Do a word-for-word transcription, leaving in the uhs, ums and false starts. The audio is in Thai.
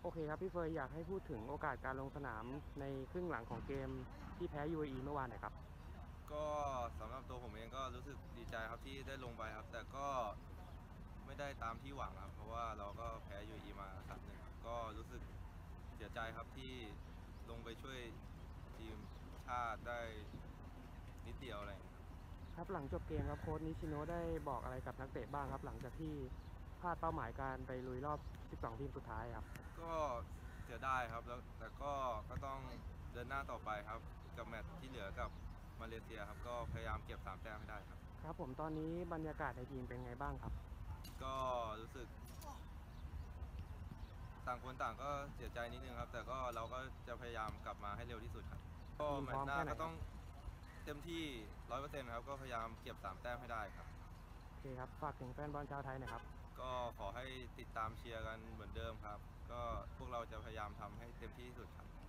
โอเคครับพี่เฟยอยากให้พูดถึงโอกาสการลงสนามในครึ่งหลังของเกมที่แพ้ ยู เอ อี เมื่อวานหน่อยครับก็สำหรับตัวผมเองก็รู้สึกดีใจครับที่ได้ลงไปครับแต่ก็ไม่ได้ตามที่หวังครับเพราะว่าเราก็แพ้ ยู เอ อี มาสามหนึ่งครับก็รู้สึกเสียใจครับที่ลงไปช่วยทีมชาติได้นิดเดียวอะไรอย่างเงี้ยครับครับหลังจบเกมครับโค้ชนิชิโนะได้บอกอะไรกับนักเตะบ้างครับหลังจากที่พลาดเป้าหมายการไปลุยรอบสิบสองทีมสุดท้ายครับก็เสียดายครับแล้วแต่ก็ก็ต้องเดินหน้าต่อไปครับกับแมตช์ที่เหลือกับมาเลเซียครับก็พยายามเก็บสามแต้มให้ได้ครับครับผมตอนนี้บรรยากาศในทีมเป็นไงบ้างครับก็รู้สึก ต่างคนต่างก็เสียใจนิดนึงครับแต่ก็เราก็จะพยายามกลับมาให้เร็วที่สุดครับก็ทีมพร้อมแมตช์หน้าแค่ไหนครับก็ต้องเต็มที่ร้อยเปอร์เซ็นต์ครับก็พยายามเก็บสามแต้มให้ได้ครับโอเคครับฝากถึงแฟนบอลชาวไทยหน่อยครับก็ขอให้ติดตามเชียร์กันเหมือนเดิมครับก็พวกเราจะพยายามทำให้เต็มที่ที่สุดครับ